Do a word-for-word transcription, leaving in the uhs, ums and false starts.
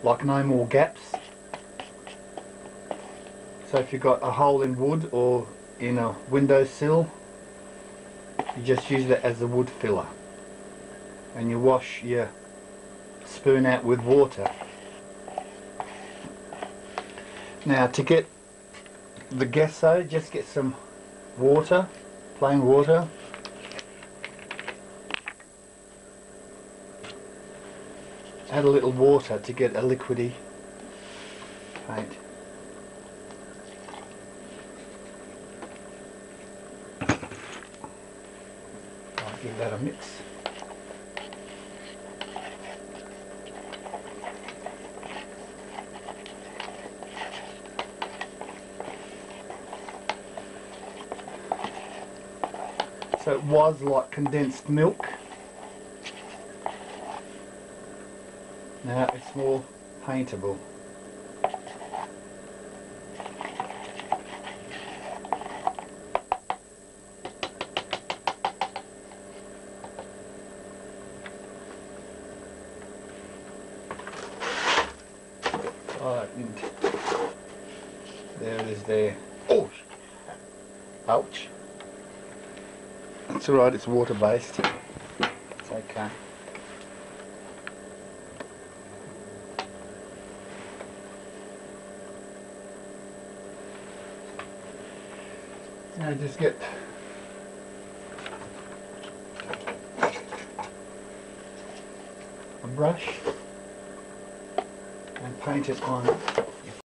like no more gaps. So if you've got a hole in wood or in a windowsill, you just use that as a wood filler, and you wash your spoon out with water. Now to get the gesso, just get some water, plain water. Add a little water to get a liquidy paint. I'll give that a mix. So it was like condensed milk. Now it's more paintable. Oh, and there it is there. Oh! Ouch. It's alright, it's water based. It's okay. Now just get a brush and paint it on